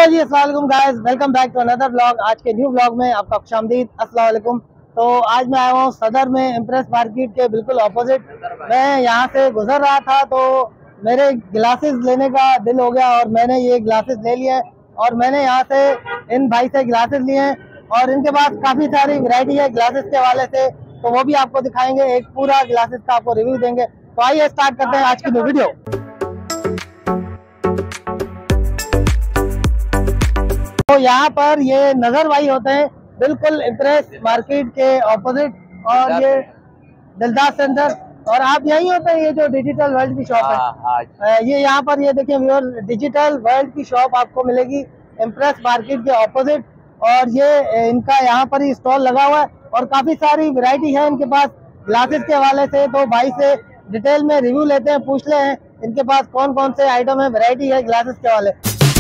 Hello जी, अस्सलाम वालेकुम guys, welcome back to another blog. आज के न्यू ब्लॉग में आपका खुशामदीद। अस्सलाम वालेकुम। तो आज मैं आया हूँ सदर में, इम्प्रेस मार्केट के बिल्कुल ऑपोजिट। मैं यहाँ से गुजर रहा था तो मेरे ग्लासेस लेने का दिल हो गया और मैंने ये ग्लासेस ले लिए और मैंने यहाँ से इन भाई से ग्लासेस लिए हैं और इनके पास काफ़ी सारी वैरायटी है ग्लासेस के हवाले से, तो वो भी आपको दिखाएंगे। एक पूरा ग्लासेस का आपको रिव्यू देंगे। तो आइए स्टार्ट करते हैं आज की वीडियो। तो यहाँ पर ये नजर भाई होते हैं बिल्कुल इम्प्रेस मार्केट के ऑपोजिट, और ये दिलदार सेंटर, और आप यही होते हैं। ये जो डिजिटल वर्ल्ड की शॉप है, ये यहाँ पर ये देखिए व्यूअर, डिजिटल वर्ल्ड की शॉप आपको मिलेगी इम्प्रेस मार्केट के ऑपोजिट। और ये इनका यहाँ पर ही स्टॉल लगा हुआ है और काफी सारी वैरायटी है इनके पास ग्लासेस के हवाले से। तो भाई से डिटेल में रिव्यू लेते हैं, पूछ ले हैं इनके पास कौन कौन से आइटम है, वैरायटी है ग्लासेस के हवाले।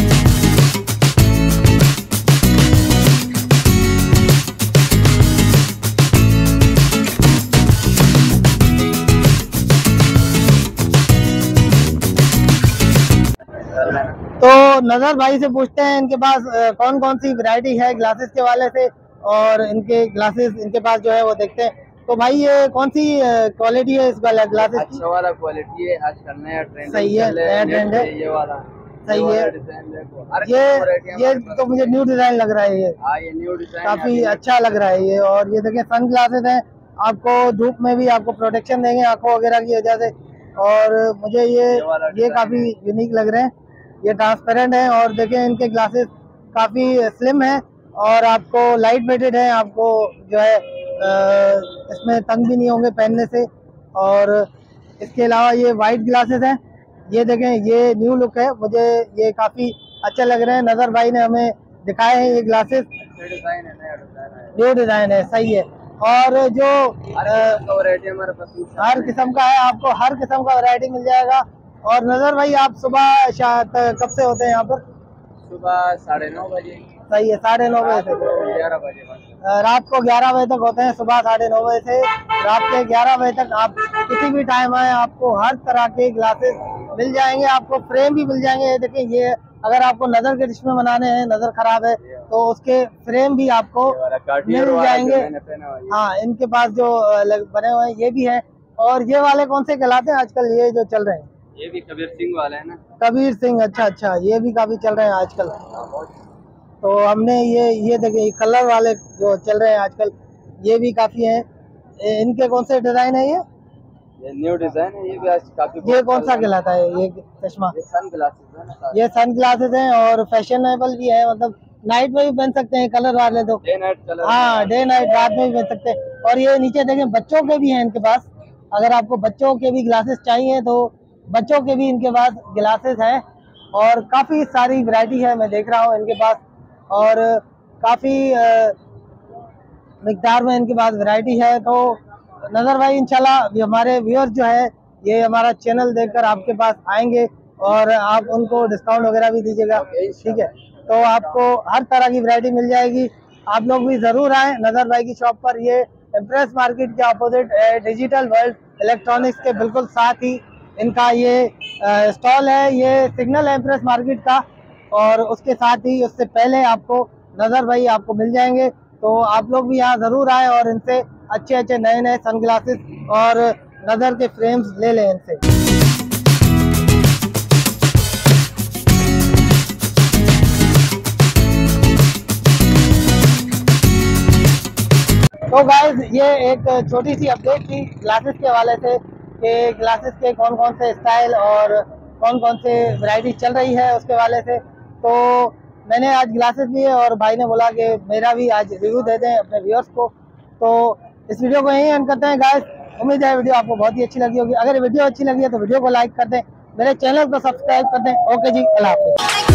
तो नजर भाई से पूछते हैं इनके पास कौन कौन सी वैरायटी है ग्लासेस के वाले से, और इनके ग्लासेस इनके पास जो है वो देखते हैं। तो भाई ये कौन सी क्वालिटी है इस ग्लासेस की? अच्छा वाला क्वालिटी है, आजकल नया ट्रेंड सही है, नया ट्रेंड है, ये वाला सही है। ये तो मुझे न्यू डिजाइन लग रहा है, ये न्यू डिजाइन काफी अच्छा लग रहा है ये। और ये देखिए सन ग्लासेस हैं, आपको धूप में भी आपको प्रोटेक्शन देंगे आंखों वगैरह की वजह से। और मुझे ये काफी यूनिक लग रहे हैं, ये ट्रांसपेरेंट है और देखें इनके ग्लासेस काफ़ी स्लिम है और आपको लाइट वेटेड है, आपको जो है इसमें तंग भी नहीं होंगे पहनने से। और इसके अलावा ये वाइट ग्लासेस हैं, ये देखें ये न्यू लुक है, मुझे ये काफ़ी अच्छे लग रहे हैं। नजर भाई ने हमें दिखाए हैं ये ग्लासेस, न्यू डिज़ाइन है, सही है। और जो हर किस्म का है, आपको हर किस्म का वैरायटी मिल जाएगा। और नजर भाई आप सुबह कब से होते हैं यहाँ पर? सुबह 9:30 बजे। सही है, 9:30 बजे से 11 बजे रात को 11 बजे तक होते हैं। सुबह 9:30 बजे से रात के 11 बजे तक आप किसी भी टाइम आए, आपको हर तरह के ग्लासेस मिल जाएंगे, आपको फ्रेम भी मिल जाएंगे। ये देखिए, ये अगर आपको नजर के चश्मे बनाने हैं, नजर खराब है, तो उसके फ्रेम भी आपको मिल जाएंगे। हाँ, इनके पास जो बने हुए हैं ये भी है। और ये वाले कौन से कहलाते हैं आजकल ये जो चल रहे हैं? ये भी कबीर सिंह वाला है ना। कबीर सिंह, अच्छा, ये भी काफी चल रहे हैं आजकल। तो हमने ये देखिए कलर वाले जो चल रहे हैं आजकल, ये भी काफी हैं। इनके कौन से डिजाइन है? ये न्यू डिजाइन है, ये भी आज काफी। ये कौन सा कहलाता है ये चश्मा? ये सन ग्लासेस है ना। ये सन ग्लासेस हैं और फैशनेबल भी है, मतलब नाइट में भी पहन सकते हैं कलर वाले तो। डे नाइट कलर, हाँ, डे नाइट रात में भी पहन सकते हैं। और ये नीचे देखें बच्चों के भी हैं इनके पास, अगर आपको बच्चों के भी ग्लासेस चाहिए तो बच्चों के भी इनके पास ग्लासेस हैं। और काफ़ी सारी वैरायटी है, मैं देख रहा हूँ इनके पास, और काफ़ी मिकदार में इनके पास वैरायटी है। तो नज़र भाई इंशाल्लाह हमारे व्यूअर्स जो है ये हमारा चैनल देखकर आपके पास आएंगे और आप उनको डिस्काउंट वगैरह भी दीजिएगा, ठीक है? तो आपको हर तरह की वैरायटी मिल जाएगी। आप लोग भी ज़रूर आएँ नज़र भाई की शॉप पर। ये इम्प्रेस मार्केट के अपोजिट डिजिटल वर्ल्ड इलेक्ट्रॉनिक्स के बिल्कुल साथ ही इनका ये स्टॉल है। ये सिग्नल है इम्प्रेस मार्केट का, और उसके साथ ही उससे पहले आपको नजर भाई आपको मिल जाएंगे। तो आप लोग भी यहाँ जरूर आए और इनसे अच्छे नए सनग्लासेस और नजर के फ्रेम्स ले लें इनसे। तो गाइस ये एक छोटी सी अपडेट थी ग्लासेस के हवाले से कि ग्लासेस के कौन कौन से स्टाइल और कौन कौन से वैरायटी चल रही है उसके वाले से। तो मैंने आज ग्लासेस लिए और भाई ने बोला कि मेरा भी आज रिव्यू दे दें अपने व्यूअर्स को। तो इस वीडियो को यहीं एंड करते हैं गाइस। उम्मीद है वीडियो आपको बहुत ही अच्छी लगी होगी। अगर वीडियो अच्छी लगी है तो वीडियो को लाइक कर दें, मेरे चैनल को सब्सक्राइब कर दें। ओके जी, अल्लाह हाफिज़।